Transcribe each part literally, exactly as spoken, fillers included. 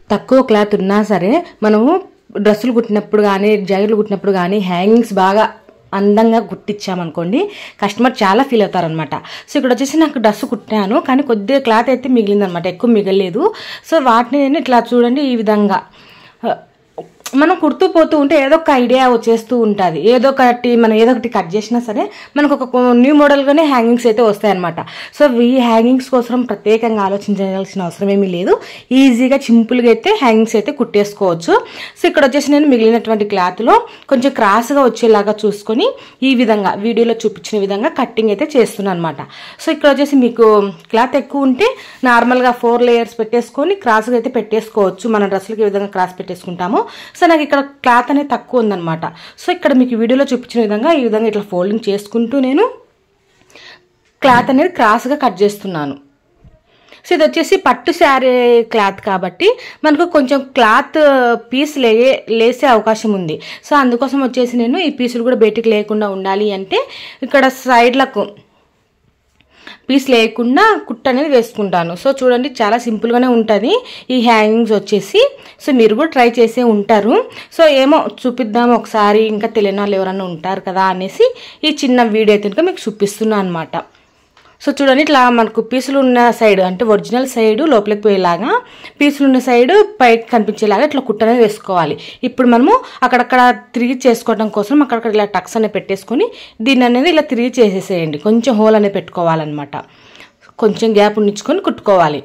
తక్కువ క్లాత్ ఉన్నా సరే మనము డ్రెస్సులు కుట్టినప్పుడు కానీ జాకెట్లు కుట్టినప్పుడు కానీ హ్యాంగింగ్స్ బాగా అందంగా కుట్టించామనుకోండి కస్టమర్ చాలా ఫీల్ అవుతారనమాట. సో ఇక్కడ వచ్చేసి నాకు డ్రెస్ కుట్టాను కానీ కొద్దిగా క్లాత్ అయితే మిగిలిందనమాట, ఎక్కువ మిగలేదు. సో వాటిని నేను ఇట్లా చూడండి ఈ విధంగా మనం కుడుతూ పోతూ ఉంటే ఏదో ఒక ఐడియా వచ్చేస్తూ ఉంటుంది. ఏదో ఒకటి మనం ఏదో ఒకటి కట్ చేసినా సరే మనకు ఒక న్యూ మోడల్గానే హ్యాంగింగ్స్ అయితే వస్తాయన్నమాట. సో ఈ హ్యాంగింగ్స్ కోసం ప్రత్యేకంగా ఆలోచించాల్సిన అవసరం ఏమీ లేదు, ఈజీగా సింపుల్గా అయితే హ్యాంగింగ్స్ అయితే కుట్టేసుకోవచ్చు. సో ఇక్కడ వచ్చేసి నేను మిగిలినటువంటి క్లాత్లో కొంచెం క్రాస్గా వచ్చేలాగా చూసుకొని ఈ విధంగా వీడియోలో చూపించిన విధంగా కట్టింగ్ అయితే చేస్తున్నాను అనమాట. సో ఇక్కడ వచ్చేసి మీకు క్లాత్ ఎక్కువ ఉంటే నార్మల్గా ఫోర్ లేయర్స్ పెట్టేసుకొని క్రాస్గా అయితే పెట్టేసుకోవచ్చు. మన డ్రెస్సులకి ఈ విధంగా క్రాస్ పెట్టేసుకుంటాము. సో నాకు ఇక్కడ క్లాత్ అనేది తక్కువ ఉందన్నమాట. సో ఇక్కడ మీకు వీడియోలో చూపించిన విధంగా ఈ విధంగా ఇట్లా ఫోల్డింగ్ చేసుకుంటూ నేను క్లాత్ అనేది క్రాస్గా కట్ చేస్తున్నాను. సో ఇది వచ్చేసి పట్టు శారీ క్లాత్ కాబట్టి మనకు కొంచెం క్లాత్ పీస్ లే లేసే అవకాశం ఉంది. సో అందుకోసం వచ్చేసి నేను ఈ పీసులు కూడా బయటికి లేకుండా ఉండాలి అంటే ఇక్కడ సైడ్లకు పీస్ లేకుండా కుట్ట అనేది వేసుకుంటాను. సో చూడండి చాలా సింపుల్గానే ఉంటుంది ఈ హ్యాంగింగ్స్ వచ్చేసి. సో మీరు కూడా ట్రై చేసే ఉంటారు. సో ఏమో చూపిద్దాం ఒకసారి, ఇంకా తెలియని వాళ్ళు ఎవరన్నా ఉంటారు కదా అనేసి ఈ చిన్న వీడియో అయితే మీకు చూపిస్తున్నాను అనమాట. సో చూడండి ఇట్లా మనకు పీసులు ఉన్న సైడ్ అంటే ఒరిజినల్ సైడ్ లోపలికి పోయేలాగా, పీసులు ఉన్న సైడ్ పైకి కనిపించేలాగా ఇట్లా కుట్ట అనేది వేసుకోవాలి. ఇప్పుడు మనము అక్కడక్కడ తిరిగి చేసుకోవడం కోసం అక్కడక్కడ ఇలా టక్స్ అనేది పెట్టేసుకొని దీన్ని అనేది ఇలా తిరిగి చేసేసేయండి. కొంచెం హోల్ అనేది పెట్టుకోవాలన్నమాట, కొంచెం గ్యాప్ ఉంచుకొని కుట్టుకోవాలి.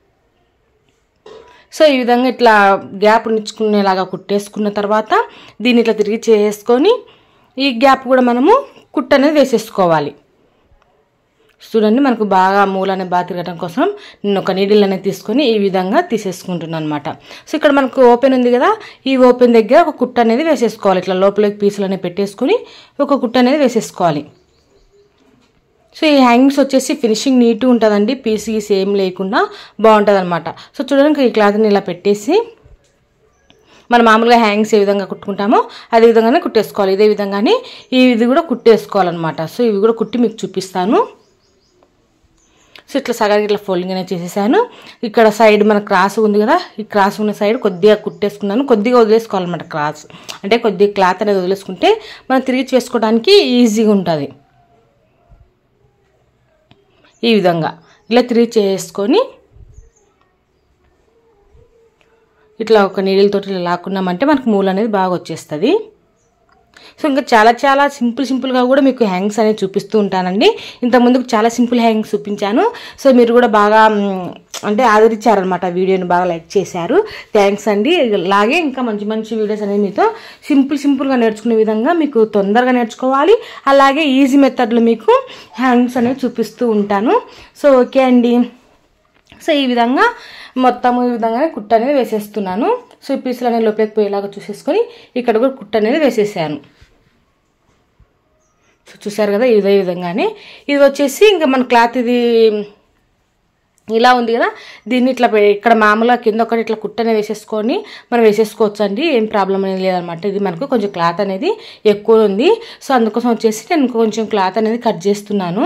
సో ఈ విధంగా ఇట్లా గ్యాప్ ఉంచుకునేలాగా కుట్టేసుకున్న తర్వాత దీన్ని ఇట్లా తిరిగి చేసుకొని ఈ గ్యాప్ కూడా మనము కుట్ట అనేది వేసేసుకోవాలి. చూడండి మనకు బాగా మూల అనేది బాగా తిరగడం కోసం నేను ఒక నీడిల్ అనేది తీసుకొని ఈ విధంగా తీసేసుకుంటున్నాను అనమాట. సో ఇక్కడ మనకు ఓపెన్ ఉంది కదా, ఈ ఓపెన్ దగ్గర ఒక కుట్ట అనేది వేసేసుకోవాలి. ఇట్లా లోపలికి పీసులు అనేవి పెట్టేసుకొని ఒక కుట్ట అనేది వేసేసుకోవాలి. సో ఈ హ్యాంగింగ్స్ వచ్చేసి ఫినిషింగ్ నీట్గా ఉంటుందండి, పీస్ గీస్ ఏం లేకుండా బాగుంటుంది అనమాట. సో చూడండి ఈ క్లాత్ని ఇలా పెట్టేసి మనం మామూలుగా హ్యాంగింగ్స్ ఏ విధంగా కుట్టుకుంటామో అదే విధంగానే కుట్టేసుకోవాలి. ఇదే విధంగానే ఇది కూడా కుట్టేసుకోవాలన్నమాట. సో ఇవి కూడా కుట్టి మీకు చూపిస్తాను. సో ఇట్లా సగానికి ఇట్లా ఫోల్డింగ్ అనేది చేసేసాను. ఇక్కడ సైడ్ మన క్రాస్ ఉంది కదా, ఈ క్రాస్ ఉన్న సైడ్ కొద్దిగా కుట్టేసుకున్నాను. కొద్దిగా వదిలేసుకోవాలన్నమాట క్రాస్, అంటే కొద్దిగా క్లాత్ అనేది వదిలేసుకుంటే మనం తిరిగి చేసుకోవడానికి ఈజీగా ఉంటుంది. ఈ విధంగా ఇలా తిరిగి చేసుకొని ఇట్లా ఒక నీడిల్తో ఇలా లాక్కున్నామంటే మనకు మూల అనేది బాగా వచ్చేస్తుంది. సో ఇంకా చాలా చాలా సింపుల్ సింపుల్గా కూడా మీకు హ్యాంగ్స్ అనేది చూపిస్తూ ఉంటానండి. ఇంతకుముందుకు చాలా సింపుల్ హ్యాంగ్స్ చూపించాను. సో మీరు కూడా బాగా అంటే ఆదరించారనమాట, వీడియోని బాగా లైక్ చేశారు. థ్యాంక్స్ అండి. అలాగే ఇంకా మంచి మంచి వీడియోస్ అనేది మీతో సింపుల్ సింపుల్గా నేర్చుకునే విధంగా మీకు తొందరగా నేర్చుకోవాలి, అలాగే ఈజీ మెథడ్లో మీకు హ్యాంగ్స్ అనేవి చూపిస్తూ ఉంటాను. సో ఓకే అండి. సో ఈ విధంగా మొత్తం ఈ విధంగానే కుట్ట అనేది వేసేస్తున్నాను. సో ఈ పీసులు అనేది లోపలికి పోయేలాగా చూసేసుకొని ఇక్కడ కూడా కుట్ట అనేది వేసేసాను. సో చూసారు కదా ఇదే విధంగానే. ఇది వచ్చేసి ఇంకా మన క్లాత్ ఇది ఇలా ఉంది కదా, దీన్ని ఇట్లా ఇక్కడ మామూలుగా కింద ఒకటి ఇట్లా కుట్ట అనేది వేసేసుకొని మనం వేసేసుకోవచ్చు అండి, ఏం ప్రాబ్లం అనేది లేదనమాట. ఇది మనకు కొంచెం క్లాత్ అనేది ఎక్కువ ఉంది. సో అందుకోసం వచ్చేసి నేను కొంచెం క్లాత్ అనేది కట్ చేస్తున్నాను.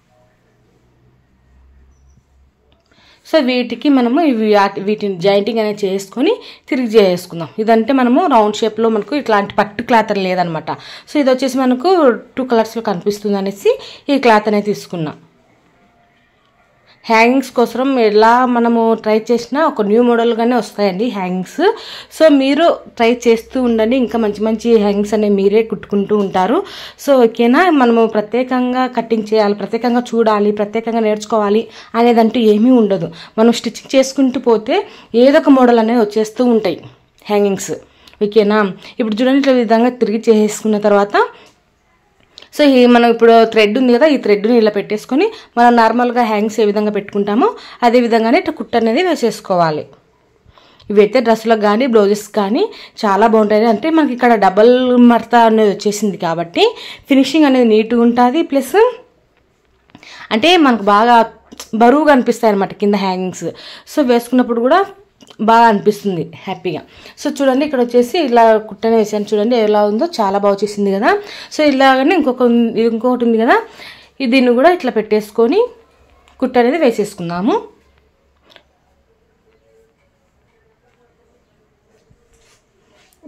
సో వీటికి మనము ఇవి వీటిని జాయింటింగ్ అనేది చేసుకొని తిరిగి చేసుకుందాం. ఇదంటే మనము రౌండ్ షేప్లో మనకు ఇట్లాంటి పట్టు క్లాత్ లేదనమాట. సో ఇది వచ్చేసి మనకు టూ కలర్స్లో కనిపిస్తుంది అనేసి ఈ క్లాత్ అనేది తీసుకున్నాం. హ్యాంగింగ్స్ కోసం ఎలా మనము ట్రై చేసినా ఒక న్యూ మోడల్గానే వస్తాయండి హ్యాంగింగ్స్. సో మీరు ట్రై చేస్తూ ఉండండి, ఇంకా మంచి మంచి హ్యాంగింగ్స్ అనేవి మీరే కుట్టుకుంటూ ఉంటారు. సో ఓకేనా, మనము ప్రత్యేకంగా కటింగ్ చేయాలి, ప్రత్యేకంగా చూడాలి, ప్రత్యేకంగా నేర్చుకోవాలి అనేదంటూ ఏమీ ఉండదు. మనం స్టిచ్చింగ్ చేసుకుంటూ పోతే ఏదో ఒక మోడల్ అనేవి వచ్చేస్తూ ఉంటాయి హ్యాంగింగ్స్. ఓకేనా, ఇప్పుడు చూడండి ఇట్లా విధంగా తిరిగి చేసుకున్న తర్వాత సో ఈ మనం ఇప్పుడు థ్రెడ్ ఉంది కదా, ఈ థ్రెడ్ని ఇలా పెట్టేసుకొని మనం నార్మల్గా హ్యాంగ్స్ ఏ విధంగా పెట్టుకుంటామో అదే విధంగానే ఇట్లా కుట్ట అనేది వేసేసుకోవాలి. ఇవైతే డ్రెస్సులకు కానీ బ్లౌజెస్ కానీ చాలా బాగుంటాయి. అంటే మనకి ఇక్కడ డబల్ మడత అనేది వచ్చేసింది కాబట్టి ఫినిషింగ్ అనేది నీట్గా ఉంటుంది. ప్లస్ అంటే మనకు బాగా బరువుగా అనిపిస్తాయి అన్నమాట కింద హ్యాంగింగ్స్. సో వేసుకున్నప్పుడు కూడా బాగా అనిపిస్తుంది హ్యాపీగా. సో చూడండి ఇక్కడ వచ్చేసి ఇలా కుట్టనే వేసాను, చూడండి ఎలా ఉందో, చాలా బాగా వచ్చేసింది కదా. సో ఇలాగనే ఇంకొక ఇంకొకటి ఉంది కదా, దీన్ని కూడా ఇట్లా పెట్టేసుకొని కుట్ట అనేది వేసేసుకుందాము.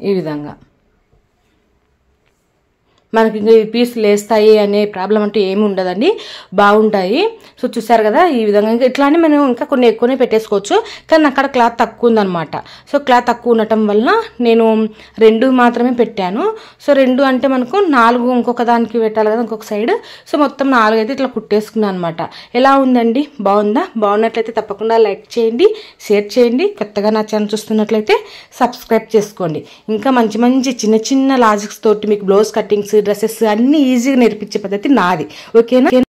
ఈ విధంగా మనకి ఇంకా ఈ పీసులు వేస్తాయి అనే ప్రాబ్లం అంటూ ఏమి ఉండదండి, బాగుంటాయి. సో చూసారు కదా ఈ విధంగా. ఇంకా ఇట్లానే మనం ఇంకా కొన్ని ఎక్కువనే పెట్టేసుకోవచ్చు, కానీ అక్కడ క్లాత్ తక్కువ ఉందన్నమాట. సో క్లాత్ తక్కువ ఉండటం వల్ల నేను రెండు మాత్రమే పెట్టాను. సో రెండు అంటే మనకు నాలుగు ఇంకొక దానికి పెట్టాలి కదా ఇంకొక సైడ్. సో మొత్తం నాలుగు అయితే ఇట్లా కుట్టేసుకున్నాను అనమాట. ఎలా ఉందండి, బాగుందా? బాగున్నట్లయితే తప్పకుండా లైక్ చేయండి, షేర్ చేయండి. కొత్తగా నా ఛానల్ చూస్తున్నట్లయితే సబ్స్క్రైబ్ చేసుకోండి. ఇంకా మంచి మంచి చిన్న చిన్న లాజిక్స్ తోటి మీకు బ్లౌజ్ కటింగ్స్, డ్రెస్సెస్ అన్ని ఈజీగా నేర్పించే పద్ధతి నాది. ఓకేనా?